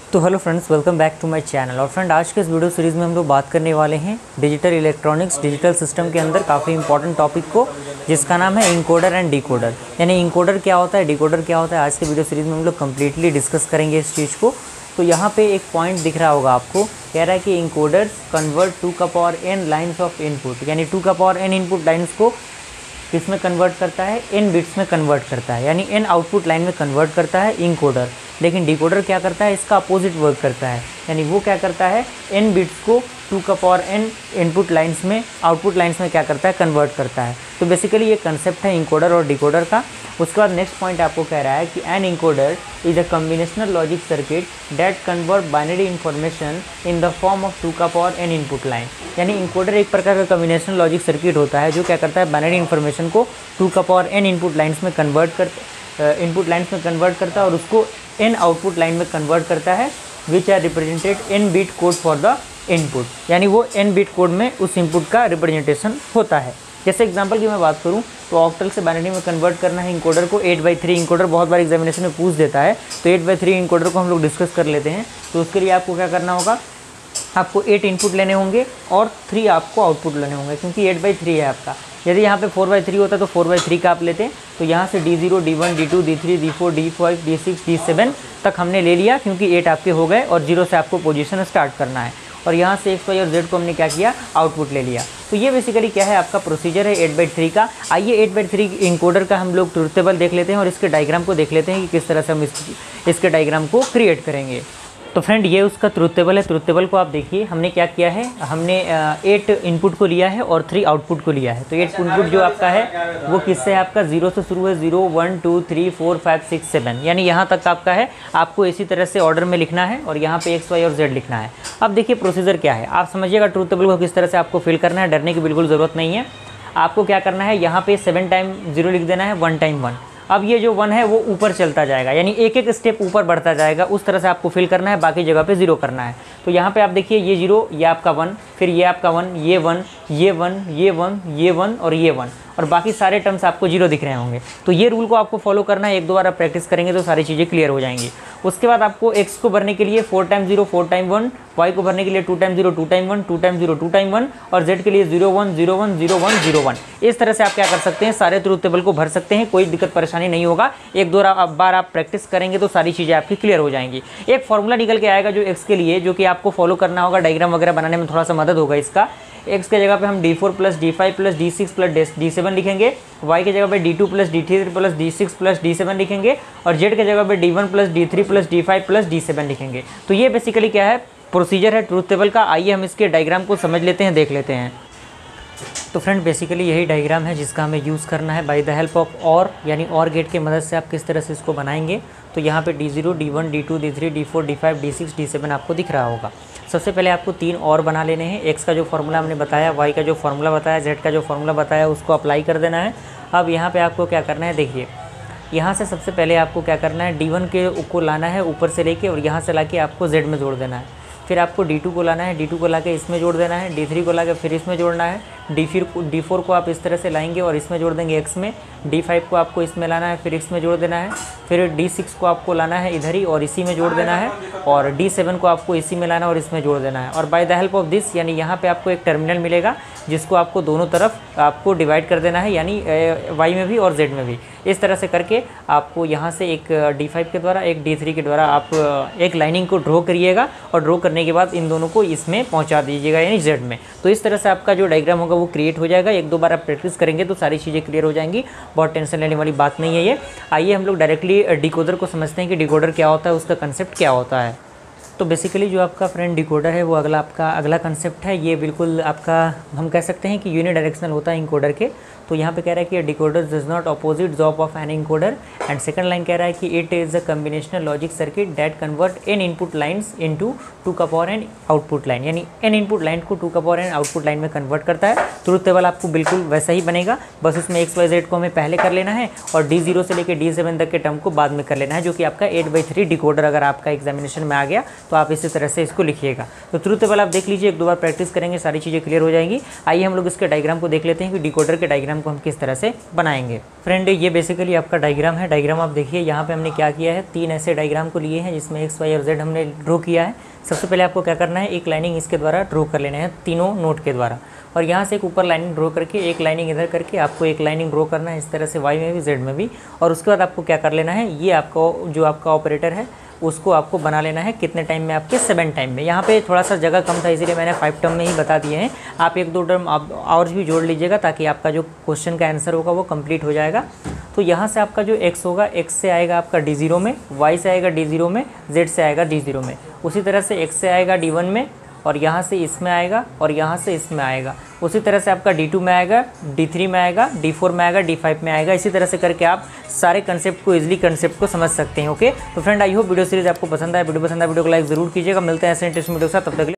तो hello friends, welcome back to my channel. और friend, आज के इस वीडियो सीरीज़ में हम लोग बात करने वाले हैं डिजिटल इलेक्ट्रॉनिक्स डिजिटल सिस्टम के अंदर काफ़ी इंपॉर्टेंट टॉपिक को, जिसका नाम है इनकोडर एंड डिकोडर। यानी इनकोडर क्या होता है, डिकोडर क्या होता है, आज के वीडियो सीरीज़ में हम लोग कम्प्लीटली डिस्कस करेंगे इस चीज़ को। तो यहाँ पे एक पॉइंट दिख रहा होगा आपको, कह रहा है कि इनकोडर्स कन्वर्ट 2 का power n lines of input, यानी 2 का पावर n इनपुट लाइन्स को किस में कन्वर्ट करता है, n बिट्स में कन्वर्ट करता है, यानी n आउटपुट लाइन में कन्वर्ट करता है इनकोडर। लेकिन डिकोडर क्या करता है, इसका अपोजिट वर्क करता है, यानी वो क्या करता है, n बिट्स को 2 का पावर n इनपुट लाइन्स में आउटपुट लाइन्स में क्या करता है, कन्वर्ट करता है। तो बेसिकली ये कंसेप्ट है इनकोडर और डिकोडर का। उसके बाद नेक्स्ट पॉइंट आपको कह रहा है कि an encoder is a combinational logic circuit that convert binary information in the form of 2 का पावर n इनपुट लाइन। यानी इनकोडर एक प्रकार का कॉम्बिनेशनल लॉजिक सर्किट होता है जो क्या करता है, बाइनरी इन्फॉर्मेशन को 2 का पावर n इनपुट लाइन्स में कन्वर्ट करता है और उसको n आउटपुट लाइन में कन्वर्ट करता है, which are represented n bit code for the input. यानी वो n बिट कोड में उस इनपुट का रिप्रेजेंटेशन होता है। जैसे एग्जांपल की मैं बात करूं तो ऑक्टल से बाइनरी में कन्वर्ट करना है इनकोडर को। 8/3 इनकोडर बहुत बार एग्जामिनेशन में पूछ देता है, तो 8/3 इनकोडर को हम लोग डिस्कस कर लेते हैं। तो उसके लिए आपको क्या करना होगा, आपको 8 इनपुट लेने होंगे और 3 आपको आउटपुट लेने होंगे, क्योंकि 8/3 है आपका। यदि यहाँ पे 4/3 होता तो 4/3 का आप लेते, तो यहाँ से D0, D1, D2, D3, D4, D5, D6, D7 तक हमने ले लिया, क्योंकि 8 आपके हो गए और 0 से आपको पोजीशन स्टार्ट करना है। और यहाँ से X, Y और Z को हमने क्या किया, आउटपुट ले लिया। तो ये बेसिकली क्या है, आपका प्रोसीजर है 8/3 का। आइए 8/3 इनकोडर का हम लोग ट्रुथ टेबल देख लेते हैं और इसके डायग्राम को देख लेते हैं कि किस तरह से हम इसके डायग्राम को क्रिएट करेंगे। तो फ्रेंड, ये उसका ट्रुथ टेबल है। ट्रुथ टेबल को आप देखिए, हमने क्या किया है, हमने 8 इनपुट को लिया है और 3 आउटपुट को लिया है। तो 8 इनपुट जो आपका है वो किससे है, आपका 0 से शुरू है, 0 1 2 3 4 5 6 7, यानी यहाँ तक आपका है। आपको इसी तरह से ऑर्डर में लिखना है और यहाँ पे X, Y और Z लिखना है। अब देखिए प्रोसीजर क्या है, आप समझिएगा ट्रुथ टेबल को किस तरह से आपको फिल करना है। डरने की बिल्कुल ज़रूरत नहीं है। आपको क्या करना है, यहाँ पे 7 टाइम 0 लिख देना है, 1 टाइम 1। अब ये जो 1 है वो ऊपर चलता जाएगा, यानी एक एक स्टेप ऊपर बढ़ता जाएगा। उस तरह से आपको फिल करना है, बाकी जगह पे 0 करना है। तो यहाँ पे आप देखिए, ये 0, ये आपका 1, फिर ये आपका 1, ये 1, ये 1, ये 1, ये 1 और ये 1, और बाकी सारे टर्म्स आपको 0 दिख रहे होंगे। तो ये रूल को आपको फॉलो करना है। 1-2 बार आप प्रैक्टिस करेंगे तो सारी चीज़ें क्लियर हो जाएंगी। उसके बाद आपको x को भरने के लिए 4 टाइम 0 4 टाइम 1, y को भरने के लिए 2 टाइम 0 2 टाइम 1, 2 टाइम 0 2 टाइम 1, और z के लिए 0 1 0 1 0 1 0 1। इस तरह से आप क्या कर सकते हैं, सारे ट्रुथ टेबल को भर सकते हैं, कोई दिक्कत परेशानी नहीं होगा। 1-2 बार आप प्रैक्टिस करेंगे तो सारी चीज़ें आपकी क्लियर हो जाएंगी। एक फॉर्मूला निकल के आएगा जो x के लिए, जो कि आपको फॉलो करना होगा। डायग्राम वगैरह बनाने में थोड़ा सा मदद होगा इसका। x के जगह पे हम D4 + D5 + D6 + D7 लिखेंगे, y के जगह पे D2 + D3 + D6 + D7 लिखेंगे, और z के जगह पे D1 + D3 + D5 + D7 लिखेंगे। तो ये बेसिकली क्या है, प्रोसीजर है ट्रुथ टेबल का। आइए हम इसके डायग्राम को समझ लेते हैं, देख लेते हैं। तो फ्रेंड, बेसिकली यही डायग्राम है जिसका हमें यूज़ करना है बाय द हेल्प ऑफ और, यानी और गेट की मदद से आप किस तरह से इसको बनाएंगे। तो यहाँ पे D0, D1, D2, D3, D4, D5, D6, D7 आपको दिख रहा होगा। सबसे पहले आपको 3 और बना लेने हैं। x का जो फार्मूला हमने बताया, y का जो फार्मूला बताया, z का जो फार्मूला बताया, उसको अप्लाई कर देना है। अब यहाँ पे आपको क्या करना है, देखिए यहाँ से सबसे पहले आपको क्या करना है, D1 को लाना है ऊपर से लेके, और यहाँ से लाके आपको z में जोड़ देना है। फिर आपको D2 को लाना है, D2 को लाके इसमें जोड़ देना है, D3 को लाके फिर इसमें जोड़ना है, D4 को आप इस तरह से लाएंगे और इसमें जोड़ देंगे x में, D5 को आपको इसमें लाना है, फिर इसमें जोड़ देना है, फिर D6 को आपको लाना है इधर ही और इसी में जोड़ देना है, और D7 को आपको इसी में लाना है और इसमें जोड़ देना है। और by the help of this, यानी यहाँ पे आपको एक टर्मिनल मिलेगा जिसको आपको दोनों तरफ आपको डिवाइड कर देना है, यानी y में भी और z में भी। इस तरह से करके आपको यहाँ से एक D5 के द्वारा, एक D3 के द्वारा आप एक लाइनिंग को ड्रॉ करिएगा, और ड्रॉ करने के बाद इन दोनों को इसमें पहुँचा दीजिएगा, यानी z में। तो इस तरह से आपका जो डायग्राम होगा वो क्रिएट हो जाएगा। 1-2 बार आप प्रैक्टिस करेंगे तो सारी चीज़ें क्लियर हो जाएंगी, बहुत टेंशन लेने वाली बात नहीं है ये। आइए हम लोग डायरेक्टली डिकोडर को समझते हैं कि डिकोडर क्या होता है, उसका कंसेप्ट क्या होता है। तो बेसिकली जो आपका फ्रेंड डिकोडर है वो अगला कंसेप्ट है। ये बिल्कुल आपका, हम कह सकते हैं कि यूनिडायरेक्शनल होता है इनकोडर के। तो यहाँ पे कह रहा है कि decoder does not opposite job of an encoder, and second line कह रहा है कि it is a combinational logic circuit that convert n input lines into 2 का पावर n आउटपुट लाइन, यानी n इनपुट लाइन को 2 का पावर n आउटपुट लाइन में convert करता है। ट्रुथ टेबल आपको बिल्कुल वैसा ही बनेगा, बस उसमें x, y, z को हमें पहले कर लेना है और D0 से लेकर D7 तक के टर्म को बाद में कर लेना है, जो कि आपका 8/3 डिकोडर अगर आपका एग्जामिनेशन में आ गया तो आप इसी तरह से इसको लिखिएगा। तो ट्रुथ टेबल आप देख लीजिए, 1-2 बार प्रैक्टिस करेंगे सारी चीज़ें क्लियर हो जाएंगी। आइए हम लोग इसके डायग्राम को देख लेते हैं कि डिकोडर के डायग्राम डायग्राम को हम किस तरह से बनाएंगे। फ्रेंड ये बेसिकली आपका डायग्राम है। डायग्राम आप देखिए यहाँ पे हमने क्या किया है, 3 ऐसे डायग्राम को लिए हैं जिसमें एक्स वाई और जेड हमने ड्रॉ किया है। सबसे पहले आपको क्या करना है, एक लाइनिंग इसके द्वारा ड्रॉ कर लेना है तीनों नोट के द्वारा, और यहाँ से एक ऊपर लाइनिंग ड्रॉ करके एक लाइनिंग इधर करके आपको एक लाइनिंग ड्रॉ करना है इस तरह से, वाई में भी जेड में भी। और उसके बाद आपको क्या कर लेना है, ये आपको जो आपका ऑपरेटर है उसको आपको बना लेना है कितने टाइम में, आपके 7 टाइम में। यहाँ पे थोड़ा सा जगह कम था इसलिए मैंने 5 टर्म में ही बता दिए हैं। आप 1-2 टर्म आप और भी जोड़ लीजिएगा ताकि आपका जो क्वेश्चन का आंसर होगा वो कंप्लीट हो जाएगा। तो यहाँ से आपका जो x होगा, x से आएगा आपका D0 में, y से आएगा D0 में, z से आएगा D0 में। उसी तरह से x से आएगा D1 में, और यहाँ से इसमें आएगा, और यहाँ से इसमें आएगा। उसी तरह से आपका D2 में आएगा, D3 में आएगा, D4 में आएगा, D5 में आएगा। इसी तरह से करके आप सारे कंसेप्ट को इजीली कंसेप्ट को समझ सकते हैं। ओके, तो friend I hope video series आपको पसंद आए। वीडियो पसंद आए वीडियो को लाइक जरूर कीजिएगा। मिलते हैं ऐसे इंटरेस्टिंग वीडियो के साथ, तब तक